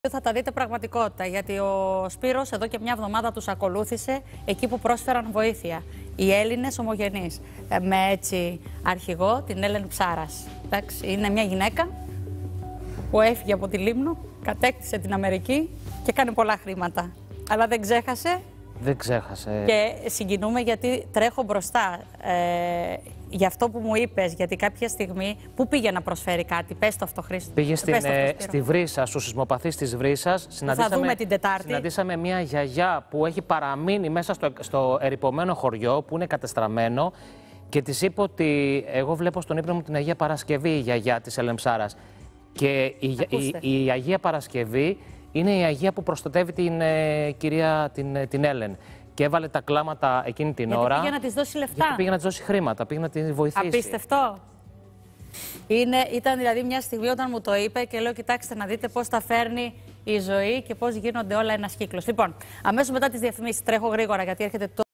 Θα τα δείτε πραγματικότητα, γιατί ο Σπύρος εδώ και μια εβδομάδα τους ακολούθησε εκεί που πρόσφεραν βοήθεια. Οι Έλληνες ομογενείς, με έτσι αρχηγό την Έλεν Ψάρας. Εντάξει, είναι μια γυναίκα που έφυγε από τη Λίμνο, κατέκτησε την Αμερική και κάνει πολλά χρήματα. Αλλά δεν ξέχασε. Δεν ξέχασε. Και συγκινούμε γιατί τρέχω μπροστά. Για αυτό που μου είπες, γιατί κάποια στιγμή πού πήγε να προσφέρει κάτι, πες το αυτό, Χρήστο. Πήγε στη Βρύσα, στους σεισμοπαθείς της Βρύσας. Θα δούμε την Τετάρτη. Συναντήσαμε μια γιαγιά που έχει παραμείνει μέσα στο ερειπωμένο χωριό, που είναι κατεστραμμένο, και της είπε ότι εγώ βλέπω στον ύπνο μου την Αγία Παρασκευή, η γιαγιά της Έλεν Ψάρας. Και η Αγία Παρασκευή είναι η Αγία που προστατεύει την κυρία την Έλεν. Και έβαλε τα κλάματα εκείνη την ώρα. Πήγε να της δώσει λεφτά. Γιατί πήγε να της δώσει χρήματα, πήγε να τη βοηθήσει. Απίστευτο. Ήταν δηλαδή μια στιγμή όταν μου το είπε και λέω: κοιτάξτε να δείτε πώς τα φέρνει η ζωή και πώς γίνονται όλα ένας κύκλος. Λοιπόν, αμέσως μετά τις διαφημίσεις, τρέχω γρήγορα γιατί έρχεται το.